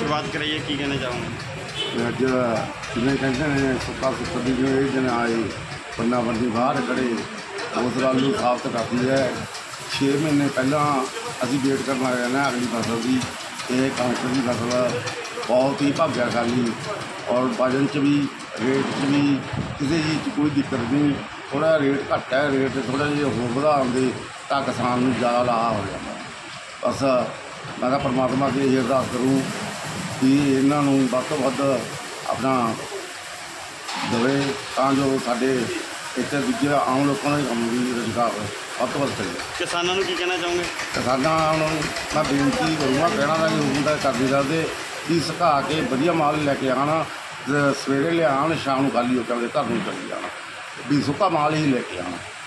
शुरुआत कराइए की कहना चाहूँगा। अज जिन्हें कहते हैं सुक्का सुक्कर की जो ये दिन आए बन्ना बंदी बाहर खड़े उस गल को साबित करती है। 6 महीने पहला असी वेट करना रहना अगली फसल की। ये कणक की फसल बहुत ही भाग्यशाली और वजन च भी रेट च भी किसी चीज़ कोई दिक्कत नहीं। थोड़ा रेट घट है, रेट थोड़ा जिहा होर वधा आउंदे तां किसान नूं ज़्यादा लाभ हो जाता। बस मैं तां परमात्मा अगे ये अरदास करूँ कि इन्हां नूं वध तो वध अपना दवे तां जो साडे इत्थे दूजे आम लोगों के काम भी रोजगार वध तो वध चले। किसानों को की कहना चाहूँगे। किसानां नूं मैं बेनती करूँगा, कहना दा नहीं हुंदा कर नहीं सकदे कि सुका के वधिया माल लैके आउण, सवेरे ले आउण, शाम नूं खाली हो के अपने घर नूं चली जाण, भी सुक्का माल ही लैके आउण।